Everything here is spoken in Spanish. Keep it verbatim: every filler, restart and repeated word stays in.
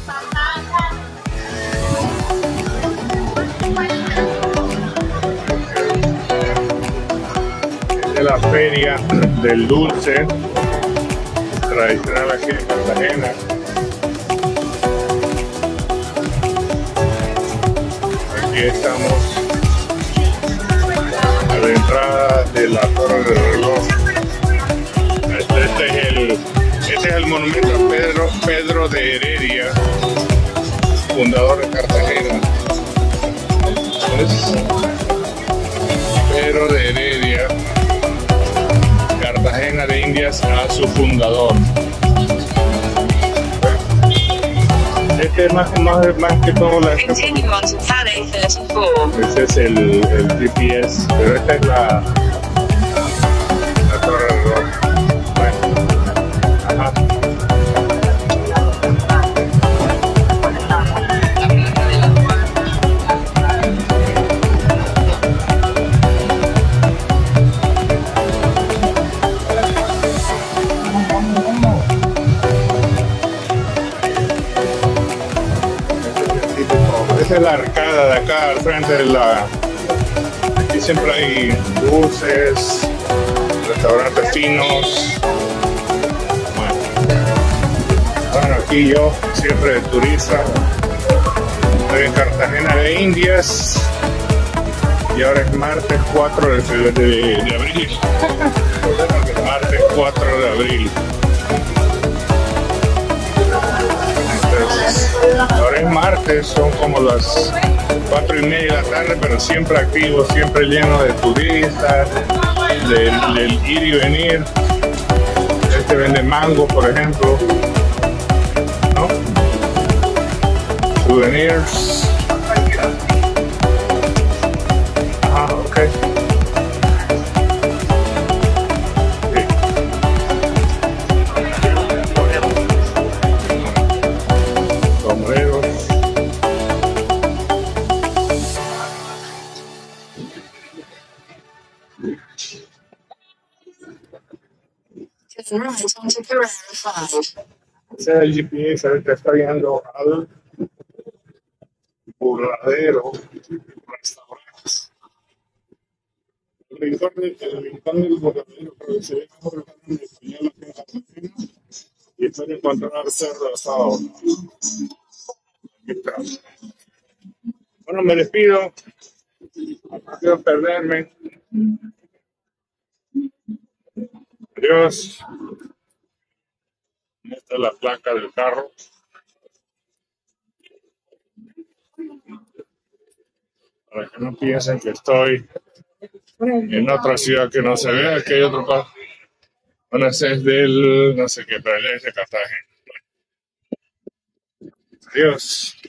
De la feria del dulce tradicional aquí en Cartagena. Aquí estamos a la entrada de la Torre del Reloj. Este, este, es, el, este es el monumento a Pedro, Pedro de Heredia, fundador de Cartagena. Es Pedro de Heredia, Cartagena de Indias, a su fundador. Este es más, más, más que todo la... Este es el, el G P S, pero esta es la, la Torre del Reloj. Bueno, ajá. Esta es la arcada de acá al frente de la... Aquí siempre hay dulces, restaurantes finos. Bueno, bueno, aquí yo siempre de turista. Estoy en Cartagena de Indias. Y ahora es martes cuatro de, de, de abril. Martes cuatro de abril. Ahora es martes, son como las cuatro y media de la tarde, pero siempre activo, siempre lleno de turistas, del, del ir y venir. Este vende mango, por ejemplo, ¿no? Souvenirs. Ah, ok. Ese es el G P S, ahorita está guiando al burladero restaurantes. El rincón del, el rincón del burladero, creo que se ve mejor en español aquí en Cartagena, y espero encontrar cerdo asado. Aquí está. Bueno, me despido. No quiero perderme. Adiós. Esta es la placa del carro. Para que no piensen que estoy en otra ciudad que no se vea, que hay otro carro. Bueno, ese es del, no sé qué, pero es de Cartagena. Adiós.